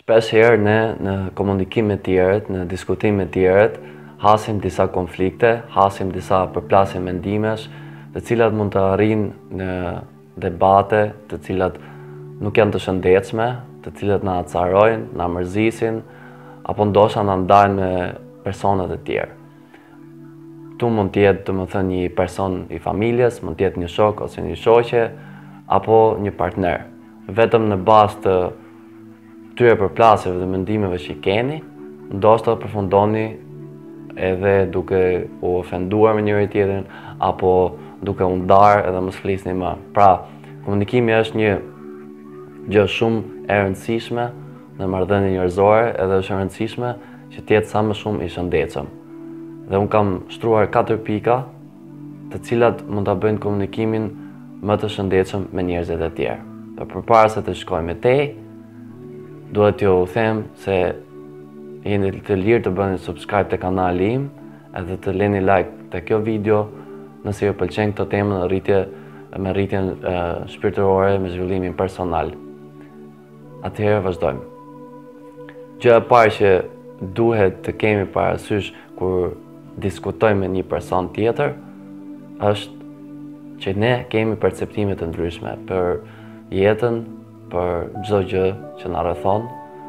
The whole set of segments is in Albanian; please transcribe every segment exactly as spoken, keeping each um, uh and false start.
Shpesh herë ne në komunikim me tjerët, në diskutim me tjerët, hasim disa konflikte, hasim disa përplasje mendimesh, të cilat mund të arrijnë në debate, të cilat nuk janë të shëndetshme, të cilat na acarojnë, na mërzisin, apo ndoshta na ndajnë me personat e tjerë. Tu mund të jetë, domethënë, një person i familjes, mund të jetë një shok ose një shoqe, apo një partner. Vetëm në bazë të këtyre përplasjeve dhe mendimeve që i keni, ndoshta përfundoni edhe duke u ofenduar me njëri tjetrin, apo duke u ndarë edhe mos flisni më. Pra, komunikimi është një gjë shumë e rëndësishme në marrëdhënie njerëzore, edhe është e rëndësishme që të jetë sa më shumë i shëndetshëm. Dhe unë kam shtruar katër pika, të cilat mund ta bëjnë komunikimin më të shëndetshëm me njerëzit e tjerë. Dhe përpara se të shkoj me tej, duhet t'ju them se jeni të lirë të bëni subscribe të kanali im, edhe të leni like të kjo video nëse ju pëlqen këtë temë në rritje, me rritjen e, shpirtërore, me zhvillimin personal. Atëherë vazhdojmë. Gjëja e parë që duhet të kemi parasysh kur diskutojmë me një person tjetër është që ne kemi perceptime të ndryshme për jetën, për çdo gjë që na rrethon,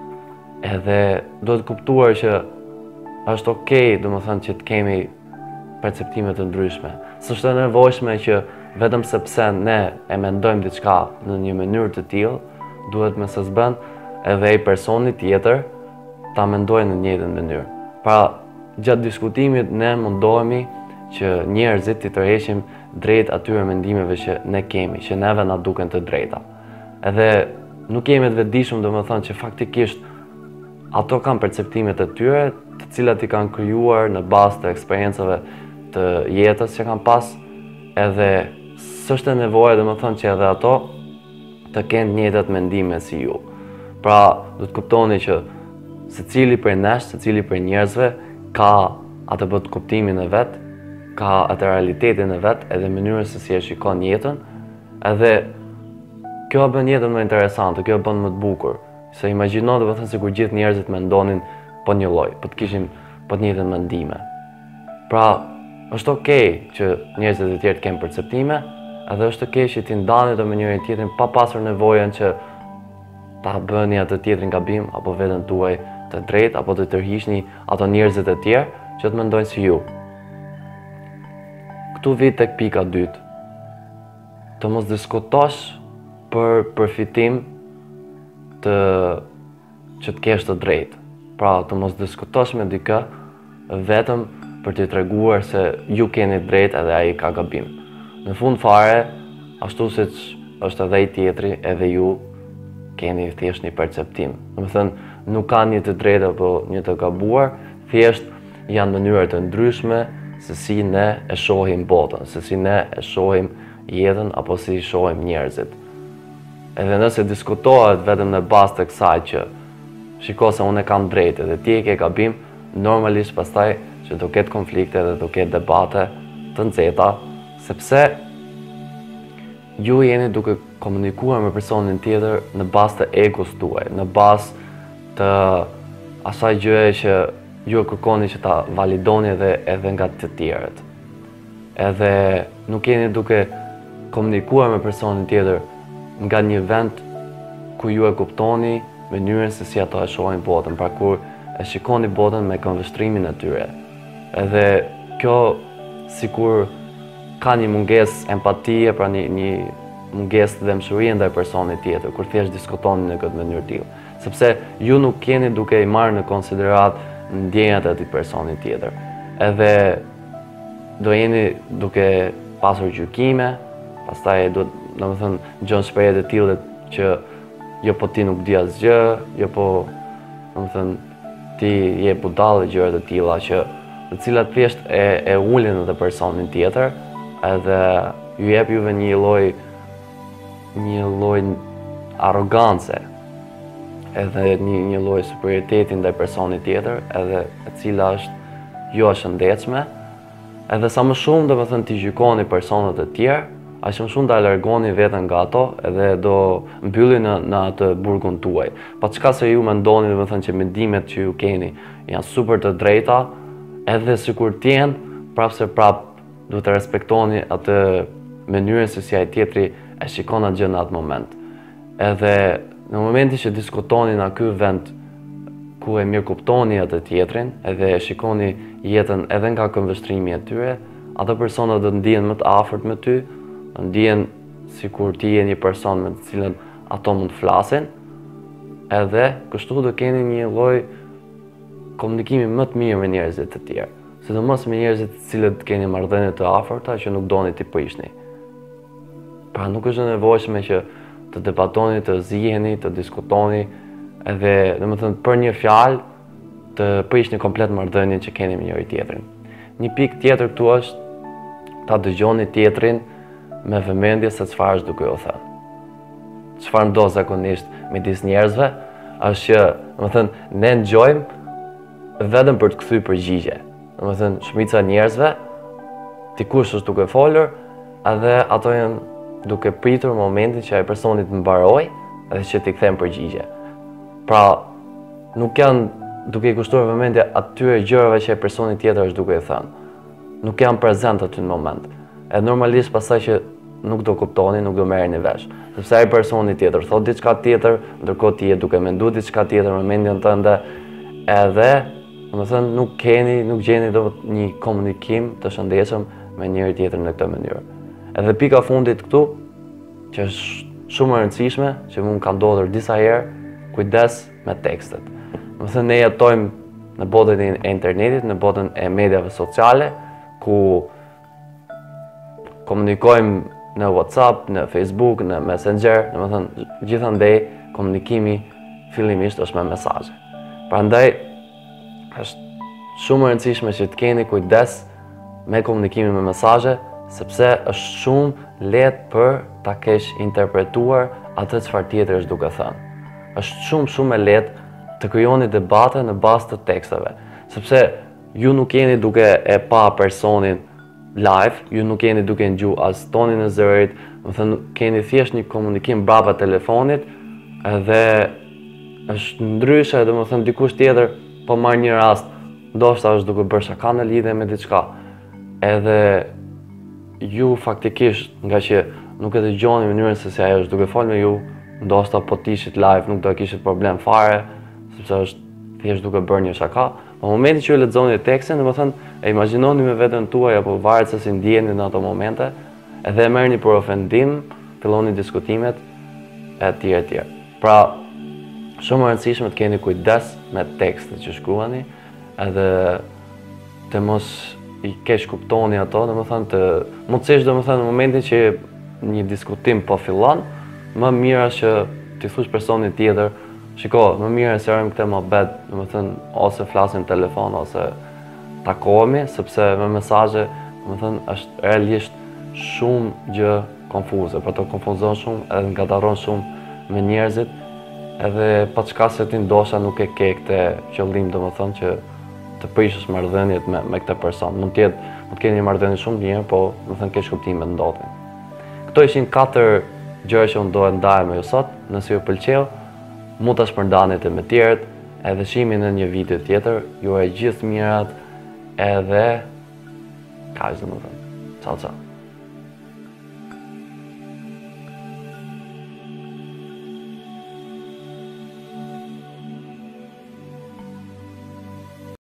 edhe duhet kuptuar që është okay, domethënë, që të kemi perceptime të ndryshme. S'është e nevojshme që vetëm sepse ne e mendojmë diçka në një mënyrë të tillë, duhet me së zbën edhe ai personi tjetër ta mendojë në të njëjtën mënyrë. Pra, gjatë diskutimit ne mundohemi që njerëzit t'i tërheqim drejt atyre mendimeve që ne kemi, që neve na duken të drejta. Edhe nuk jemi të vetëdijshëm, domethënë, që faktikisht ato kanë perceptimet e tyre, të cilat i kanë krijuar në bazë të eksperiencave të jetës që kanë pas, edhe s'është e nevojë, domethënë, që edhe ato të kenë të njëjtat mendime si ju. Pra, do të kuptoni që secili prej nesh, secili prej njerëzve ka atë bot kuptimin e vet, ka atë realitetin e vet, edhe mënyrën se si e shikon jetën, edhe kjo e bën jetën më interesante, kjo e bën më të bukur. Se imagjino, domethënë, sikur gjithë njerëzit mendonin po një lloj, po të kishin po të njëjtën mendime. Pra, është okay që njerëzit e tjerë të kenë perceptime, edhe është okay që ti ndani me njërin tjetrin pa pasur nevojën që ta bëni atë tjetrin gabim, apo veten tuaj të drejtë, apo të tërhiqni ato njerëzit e tjerë që të mendojnë si ju. Këtu vit tek pika dytë. Të mos diskutosh për përfitim të që të kesh të drejtë. Pra, të mos diskutosh me dikë vetëm për t'i treguar se ju keni drejtë edhe ai ka gabim. Në fund fare, ashtu siç është edhe ai tjetri, edhe ju keni thjesht një perceptim. Domethënë, nuk ka një të drejtë apo një të gabuar, thjesht janë mënyra të ndryshme se si ne e shohim botën, se si ne e shohim jetën apo si i shohim njerëzit. Edhe nëse diskutohet vetëm në bazë të kësaj që shiko se unë e kam drejtë dhe ti e ke gabim, normalisht pastaj që do ketë konflikte dhe do ketë debate të nxehta, sepse ju jeni duke komunikuar me personin tjetër në bazë të egos tuaj, në bazë të asaj gjëje që ju e kërkoni që ta validoni edhe, edhe nga të tjerët. Edhe nuk jeni duke komunikuar me personin tjetër nga një vend ku ju e kuptoni mënyrën se si ato e shohin botën, pra kur e shikoni botën me këndvështrimin e tyre. Edhe kjo sikur ka një mungesë empatie, pra një, një mungesë dëmshërie ndaj personit tjetër, kur thjesht diskutoni në këtë mënyrë tillë. Sepse ju nuk jeni duke i marrë në konsiderat ndjenjat e atij personi tjetër. Edhe do jeni duke pasur gjykime, pastaj do, domethënë, gjon shprehje të tilla që jo po ti nuk di asgjë, jo po, domethënë, ti je budall dhe gjëra të tilla që të cilat thjesht e, e ulin atë personin tjetër, edhe ju jep juve një lloj një lloj arrogance, edhe një, një lloj superioriteti ndaj personit tjetër, edhe e cila është jo e shëndetshme, edhe sa më shumë domethënë ti gjykoni personat e tjerë, aq më shumë ta largoni veten nga ato edhe do mbylli në, në atë burgun tuaj. Pa çka se ju mendoni, domethënë që mendimet që ju keni janë super të drejta, edhe sikur t'jen, prapse prap duhet të respektoni atë mënyrën se si ai tjetri e shikon atë gjë në atë moment. Edhe në momentin që diskutoni në ky vend ku e mirë kuptoni atë tjetrin, edhe e shikoni jetën edhe nga këmbvështrimi e tyre, ato persona do të ndihen më të afërt me ty, ndihen sikur ti je një person me të cilën ato mund të flasin, edhe kështu do keni një lloj komunikimi më të mirë me njerëzit të tjerë. Sidomos me njerëzit të cilët keni marrëdhënie të afërta që nuk doni t'i prishni. Pra nuk është e nevojshme që të debatoni, të ziheni, të diskutoni, edhe domethënë për një fjalë të prishni komplet marrëdhënien që keni me njëri tjetrin. Një pikë tjetër këtu është ta dëgjoni tjetrin me vëmendje se çfarë është duke u thënë. Çfarë ndodh zakonisht midis njerëzve është që, domethënë, ne ngjojmë vetëm për të kthyer përgjigje. Domethënë, shumica e njerëzve dikush është duke folur, edhe ato janë duke pritur momentin që ai personi të mbarojë dhe që t'i kthen përgjigje. Pra, nuk janë duke i kushtuar vëmendje atyre gjërave që ai personi tjetër është duke i thënë. Nuk janë prezent aty në moment. E normalisht pastaj që nuk do kuptoni, nuk do merreni vesh. Sepse ai personi tjetër thot diçka tjetër, ndërkohë ti je duke menduar diçka tjetër në mendjen tënde, edhe, domethënë, nuk keni, nuk gjeni do një komunikim të shëndetshëm me njëri tjetrin në këtë mënyrë. Edhe pika fundit këtu, që është shumë e rëndësishme, që mund ka ndodhur disa herë, kujdes me tekstet. Domethënë, ne jetojmë në botën e internetit, në botën e mediave sociale, ku komunikojmë në WhatsApp, në Facebook, në Messenger, domethënë gjithandej komunikimi fillimisht është me mesazhe. Prandaj është shumë e rëndësishme që të keni kujdes me komunikimin me mesazhe, sepse është shumë lehtë për ta kesh interpretuar atë çfarë tjetri është duke thënë. Është shumë shumë e lehtë të krijoni debate në bazë të teksteve, sepse ju nuk jeni duke e pa personin live, ju nuk jeni duke ngju as tonin e zërit, do të thënë keni thjesht një komunikim brapa telefonit, edhe është ndryshe, do të thënë dikush tjetër po marr një rast, ndoshta është duke bërë shaka në lidhje me diçka. Edhe ju faktikisht, nga që nuk e dëgjoni mënyrën se si ajo është duke folë me ju, ndoshta po t'ishit live nuk do kishit problem fare, sepse është thjesht duke bërë një shaka. Në momentin që ju lexoni tekstin, domethënë e imagjinoni me veten tuaj apo varet se si ndjeni në ato momente, edhe e merrni për ofendim, filloni diskutimet e tjera e tjera. Pra, shumë e rëndësishme të keni kujdes me tekstet që shkruani, edhe të mos i kesh kuptoni ato, domethënë të mundësisht domethënë në momentin që një diskutim po fillon, më mirë është që t'i thush personit tjetër, shiko, më mirë e sërëm këte mohabet, domethënë ose flasim në telefon ose takohemi, sepse me mesazhe, domethënë është realisht shumë gjë konfuze, për të konfuzon shumë edhe ngataron shumë me njerëzit, edhe pa çka se ti ndosha nuk e ke këtë qëllim, domethënë që të prishësh marrëdhëniet me, me këtë person. Mund të jetë, mund të keni një marrëdhënie shumë mirë, po domethënë kesh kuptime të ndodhin. Këto ishin katër gjëra që unë doja të ndaj me ju sot. Nëse ju pëlqeu, mund ta shpërndani me të tjerët, edhe shihemi në një video tjetër. Ju uroj gjithë mirat, edhe kaq domethënë. Ciao ciao.